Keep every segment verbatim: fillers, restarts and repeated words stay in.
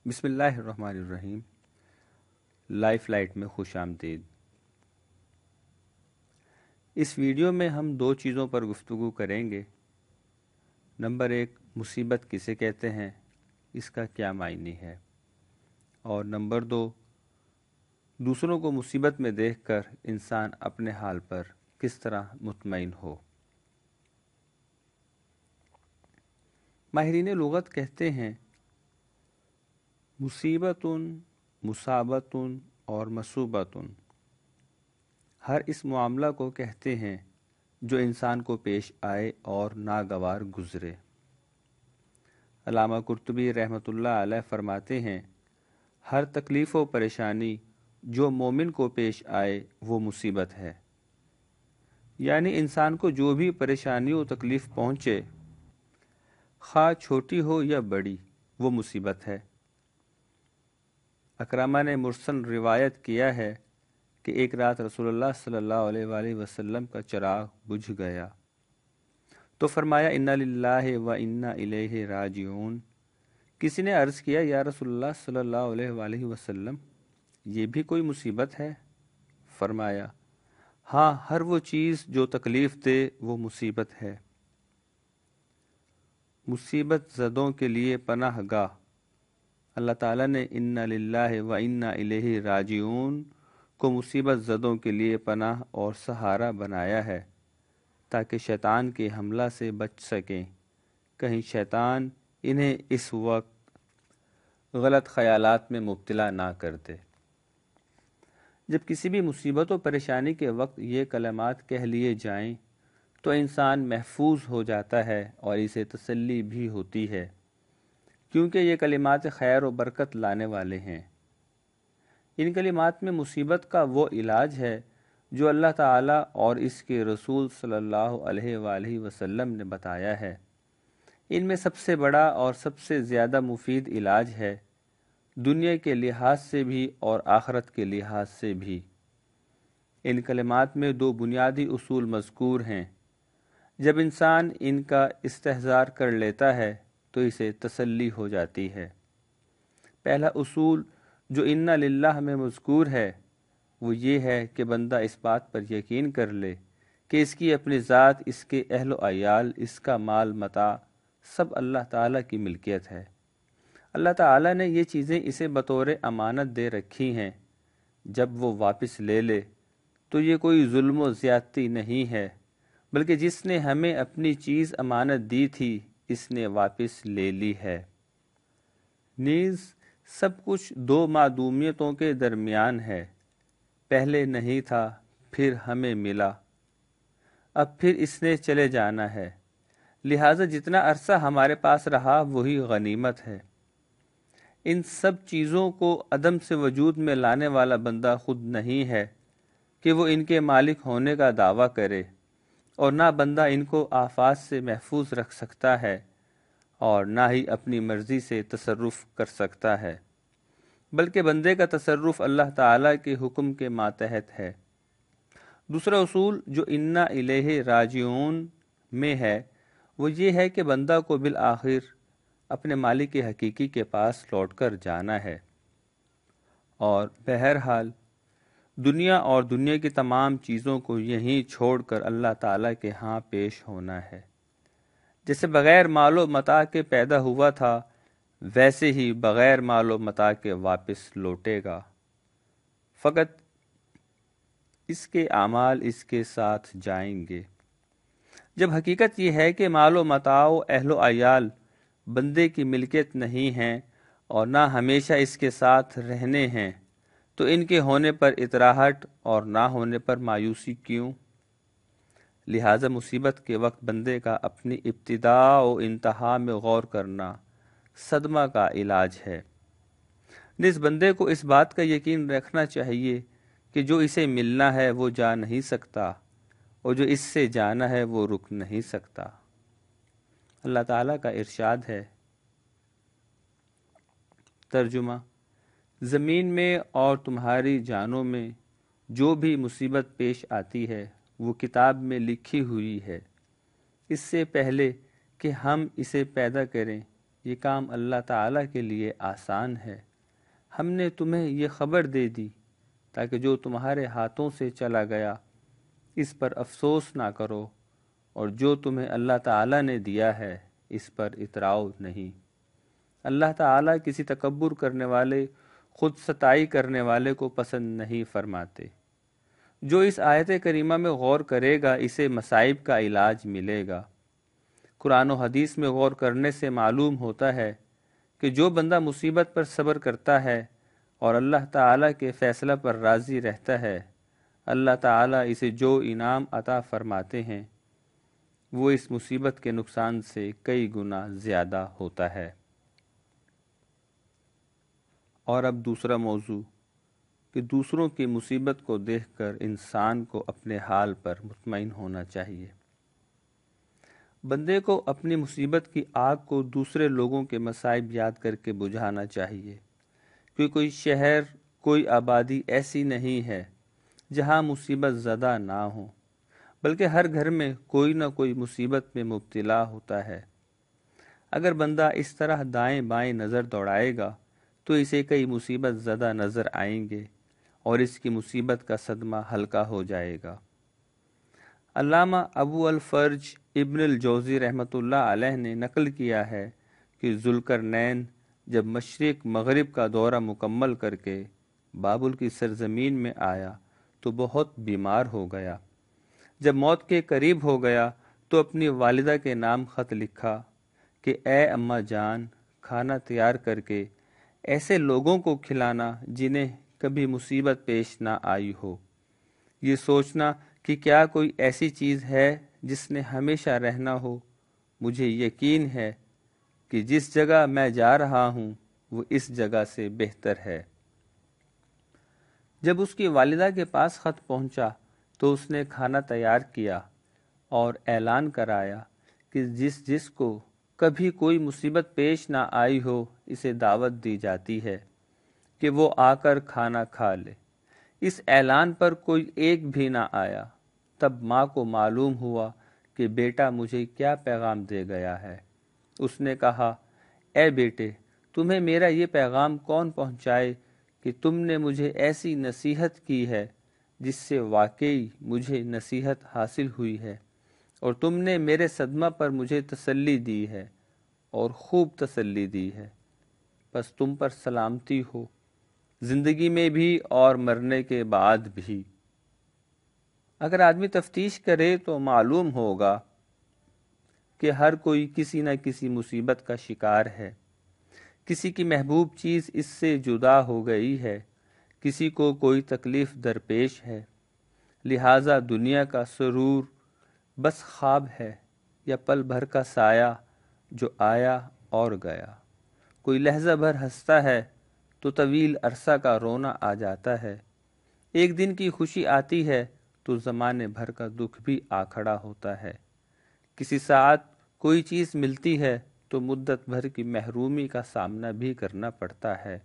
بسم اللہ الرحمن الرحیم۔ لائف لائٹ میں خوش آمدید۔ اس ویڈیو میں ہم دو چیزوں پر گفتگو کریں گے۔ نمبر ایک، مصیبت کسے کہتے ہیں، اس کا کیا معنی ہے، اور نمبر دو، دوسروں کو مصیبت میں دیکھ کر انسان اپنے حال پر کس طرح مطمئن ہو۔ ماہرین لغت کہتے ہیں مصیبتن، مصابتن اور مصوبتن ہر اس معاملہ کو کہتے ہیں جو انسان کو پیش آئے اور ناگوار گزرے۔ علامہ قرطبی رحمۃ اللہ علیہ فرماتے ہیں ہر تکلیف و پریشانی جو مومن کو پیش آئے وہ مصیبت ہے، یعنی انسان کو جو بھی پریشانی و تکلیف پہنچے، خواہ چھوٹی ہو یا بڑی، وہ مصیبت ہے۔ اکرمہ نے مرسل روایت کیا ہے کہ ایک رات رسول اللہ صلی اللہ علیہ وآلہ وسلم کا چراغ بجھ گیا تو فرمایا انا للہ و انا الیہ راجعون۔ کسی نے عرض کیا یا رسول اللہ صلی اللہ علیہ وآلہ وسلم، یہ بھی کوئی مصیبت ہے؟ فرمایا ہاں، ہر وہ چیز جو تکلیف دے وہ مصیبت ہے۔ مصیبت زدوں کے لیے پناہ گاہ اللہ تعالیٰ نے انا للہ و انا الیہ راجعون کو مصیبت زدوں کے لیے پناہ اور سہارا بنایا ہے تاکہ شیطان کے حملہ سے بچ سکیں، کہیں شیطان انہیں اس وقت غلط خیالات میں مبتلا نہ کر دے۔ جب کسی بھی مصیبت و پریشانی کے وقت یہ کلمات کہہ لیے جائیں تو انسان محفوظ ہو جاتا ہے اور اسے تسلی بھی ہوتی ہے، کیونکہ یہ کلمات خیر و برکت لانے والے ہیں۔ ان کلمات میں مصیبت کا وہ علاج ہے جو اللہ تعالیٰ اور اس کے رسول صلی اللہ علیہ وآلہ وسلم نے بتایا ہے۔ ان میں سب سے بڑا اور سب سے زیادہ مفید علاج ہے، دنیا کے لحاظ سے بھی اور آخرت کے لحاظ سے بھی۔ ان کلمات میں دو بنیادی اصول مذکور ہیں۔ جب انسان ان کا استحضار کر لیتا ہے تو اسے تسلی ہو جاتی ہے۔ پہلا اصول جو انا للہ میں مذکور ہے وہ یہ ہے کہ بندہ اس بات پر یقین کر لے کہ اس کی اپنی ذات، اس کے اہل و عیال، اس کا مال متاع سب اللہ تعالیٰ کی ملکیت ہے۔ اللہ تعالیٰ نے یہ چیزیں اسے بطور امانت دے رکھی ہیں، جب وہ واپس لے لے تو یہ کوئی ظلم و زیادتی نہیں ہے، بلکہ جس نے ہمیں اپنی چیز امانت دی تھی اس نے واپس لے لی ہے۔ نیز سب کچھ دو معدومیتوں کے درمیان ہے، پہلے نہیں تھا پھر ہمیں ملا، اب پھر اس نے چلے جانا ہے، لہٰذا جتنا عرصہ ہمارے پاس رہا وہی غنیمت ہے۔ ان سب چیزوں کو عدم سے وجود میں لانے والا بندہ خود نہیں ہے کہ وہ ان کے مالک ہونے کا دعویٰ کرے، اور نہ بندہ ان کو آفات سے محفوظ رکھ سکتا ہے اور نہ ہی اپنی مرضی سے تصرف کر سکتا ہے، بلکہ بندے کا تصرف اللہ تعالیٰ کے حکم کے ماتحت ہے۔ دوسرا اصول جو انا الیہ راجعون میں ہے وہ یہ ہے کہ بندہ کو بالآخر اپنے مالک حقیقی کے پاس لوٹ کر جانا ہے، اور بہرحال دنیا اور دنیا کی تمام چیزوں کو یہیں چھوڑ کر اللہ تعالیٰ کے ہاں پیش ہونا ہے۔ جیسے بغیر مال و متاع کے پیدا ہوا تھا ویسے ہی بغیر مال و متاع کے واپس لوٹے گا، فقط اس کے اعمال اس کے ساتھ جائیں گے۔ جب حقیقت یہ ہے کہ مال و متاع و اہل و عیال بندے کی ملکیت نہیں ہیں اور نہ ہمیشہ اس کے ساتھ رہنے ہیں، تو ان کے ہونے پر اطراحٹ اور نہ ہونے پر مایوسی کیوں؟ لہٰذا مصیبت کے وقت بندے کا اپنی ابتدا و انتہا میں غور کرنا صدمہ کا علاج ہے۔ نیز بندے کو اس بات کا یقین رکھنا چاہیے کہ جو اسے ملنا ہے وہ جا نہیں سکتا، اور جو اس سے جانا ہے وہ رک نہیں سکتا۔ اللہ تعالیٰ کا ارشاد ہے، ترجمہ: زمین میں اور تمہاری جانوں میں جو بھی مصیبت پیش آتی ہے وہ کتاب میں لکھی ہوئی ہے، اس سے پہلے کہ ہم اسے پیدا کریں یہ کام اللہ تعالیٰ کے لیے آسان ہے۔ ہم نے تمہیں یہ خبر دے دی تاکہ جو تمہارے ہاتھوں سے چلا گیا اس پر افسوس نہ کرو، اور جو تمہیں اللہ تعالیٰ نے دیا ہے اس پر اتراؤ نہیں۔ اللہ تعالیٰ کسی تکبر کرنے والے، خود ستائی کرنے والے کو پسند نہیں فرماتے۔ جو اس آیت کریمہ میں غور کرے گا اسے مصائب کا علاج ملے گا۔ قرآن و حدیث میں غور کرنے سے معلوم ہوتا ہے کہ جو بندہ مصیبت پر صبر کرتا ہے اور اللہ تعالیٰ کے فیصلہ پر راضی رہتا ہے، اللہ تعالیٰ اسے جو انعام عطا فرماتے ہیں وہ اس مصیبت کے نقصان سے کئی گنا زیادہ ہوتا ہے۔ اور اب دوسرا موضوع کہ دوسروں کی مصیبت کو دیکھ کر انسان کو اپنے حال پر مطمئن ہونا چاہیے۔ بندے کو اپنی مصیبت کی آگ کو دوسرے لوگوں کے مصائب یاد کر کے بجھانا چاہیے، کیونکہ کوئی شہر، کوئی آبادی ایسی نہیں ہے جہاں مصیبت زدہ نہ ہو، بلکہ ہر گھر میں کوئی نہ کوئی مصیبت میں مبتلا ہوتا ہے۔ اگر بندہ اس طرح دائیں بائیں نظر دوڑائے گا تو اسے کئی مصیبت زدہ نظر آئیں گے اور اس کی مصیبت کا صدمہ ہلکا ہو جائے گا۔ علامہ ابو الفرج ابن الجوزی رحمۃ اللہ علیہ نے نقل کیا ہے کہ ذوالقرنین جب مشرق مغرب کا دورہ مکمل کر کے بابل کی سرزمین میں آیا تو بہت بیمار ہو گیا۔ جب موت کے قریب ہو گیا تو اپنی والدہ کے نام خط لکھا کہ اے اماں جان، کھانا تیار کر کے ایسے لوگوں کو کھلانا جنہیں کبھی مصیبت پیش نہ آئی ہو۔ یہ سوچنا کہ کیا کوئی ایسی چیز ہے جس نے ہمیشہ رہنا ہو۔ مجھے یقین ہے کہ جس جگہ میں جا رہا ہوں وہ اس جگہ سے بہتر ہے۔ جب اس کی والدہ کے پاس خط پہنچا تو اس نے کھانا تیار کیا اور اعلان کرایا کہ جس جس کو کبھی کوئی مصیبت پیش نہ آئی ہو اسے دعوت دی جاتی ہے کہ وہ آ کر کھانا کھا لے۔ اس اعلان پر کوئی ایک بھی نہ آیا۔ تب ماں کو معلوم ہوا کہ بیٹا مجھے کیا پیغام دے گیا ہے۔ اس نے کہا، اے بیٹے، تمہیں میرا یہ پیغام کون پہنچائے کہ تم نے مجھے ایسی نصیحت کی ہے جس سے واقعی مجھے نصیحت حاصل ہوئی ہے، اور تم نے میرے صدمہ پر مجھے تسلی دی ہے اور خوب تسلی دی ہے۔ بس تم پر سلامتی ہو، زندگی میں بھی اور مرنے کے بعد بھی۔ اگر آدمی تفتیش کرے تو معلوم ہوگا کہ ہر کوئی کسی نہ کسی مصیبت کا شکار ہے۔ کسی کی محبوب چیز اس سے جدا ہو گئی ہے، کسی کو کوئی تکلیف درپیش ہے، لہٰذا دنیا کا سرور بس خواب ہے یا پل بھر کا سایہ جو آیا اور گیا۔ کوئی لحظہ بھر ہنستا ہے تو طویل عرصہ کا رونا آ جاتا ہے۔ ایک دن کی خوشی آتی ہے تو زمانے بھر کا دکھ بھی آ کھڑا ہوتا ہے۔ کسی ساعت کوئی چیز ملتی ہے تو مدت بھر کی محرومی کا سامنا بھی کرنا پڑتا ہے۔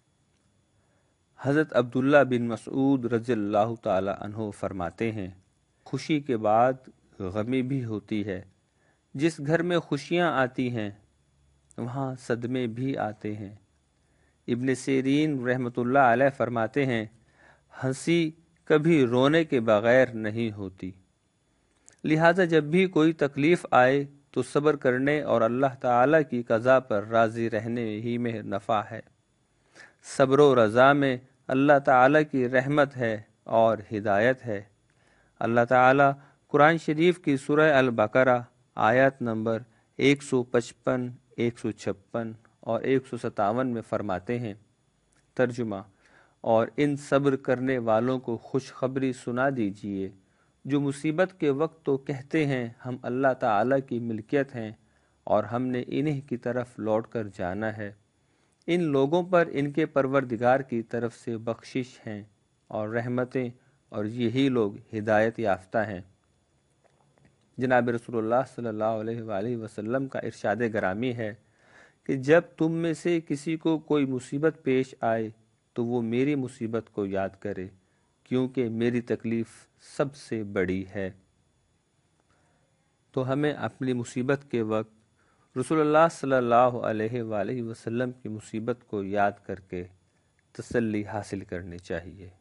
حضرت عبداللہ بن مسعود رضی اللہ تعالی عنہ فرماتے ہیں، خوشی کے بعد غمی بھی ہوتی ہے۔ جس گھر میں خوشیاں آتی ہیں وہاں صدمے بھی آتے ہیں۔ ابن سیرین رحمۃ اللہ علیہ فرماتے ہیں، ہنسی کبھی رونے کے بغیر نہیں ہوتی، لہٰذا جب بھی کوئی تکلیف آئے تو صبر کرنے اور اللہ تعالیٰ کی قضا پر راضی رہنے ہی میں نفع ہے۔ صبر و رضا میں اللہ تعالیٰ کی رحمت ہے اور ہدایت ہے۔ اللہ تعالیٰ قرآن شریف کی سورہ البقرہ آیات نمبر ایک سو پچپن، ایک سو چھپن اور ایک سو ستاون میں فرماتے ہیں، ترجمہ، اور ان صبر کرنے والوں کو خوشخبری سنا دیجئے جو مصیبت کے وقت تو کہتے ہیں ہم اللہ تعالیٰ کی ملکیت ہیں اور ہم نے انہی کی طرف لوٹ کر جانا ہے۔ ان لوگوں پر ان کے پروردگار کی طرف سے بخشش ہیں اور رحمتیں، اور یہی لوگ ہدایت یافتہ ہیں۔ جناب رسول اللہ صلی اللہ علیہ وآلہ وسلم کا ارشاد گرامی ہے کہ جب تم میں سے کسی کو کوئی مصیبت پیش آئے تو وہ میری مصیبت کو یاد کرے، کیونکہ میری تکلیف سب سے بڑی ہے۔ تو ہمیں اپنی مصیبت کے وقت رسول اللہ صلی اللہ علیہ وآلہ وسلم کی مصیبت کو یاد کر کے تسلی حاصل کرنی چاہیے۔